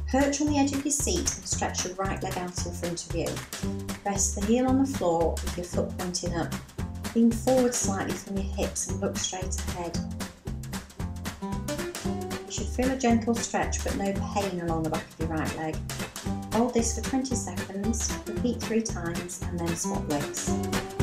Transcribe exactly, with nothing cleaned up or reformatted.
Perch on the edge of your seat and stretch your right leg out in front of you. Rest the heel on the floor with your foot pointing up. Lean forward slightly from your hips and look straight ahead. You should feel a gentle stretch but no pain along the back of your right leg. Hold this for twenty seconds, repeat three times and then swap legs.